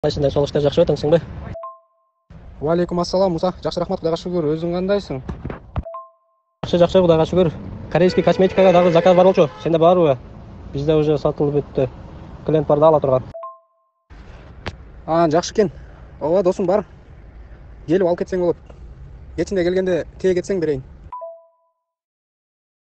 Кайсыңдай сол иште жакшы өтөңсүңбү? Валейкум ассалам, Муса. Жакшы, рахмат, Кудайга шүгүр. Өзүң кандайсың? Жакшы, Кудайга шүгүр. Корейский косметикага дагы заказ бар болчу. Сенде барбы? Бизде уже сатылып бүттү. Клиент бар да ала турган. Жакшы экен. Ооба, досум бар. Келип алып кетсең болот. Кечинде келгенде тээ кетсең берейин.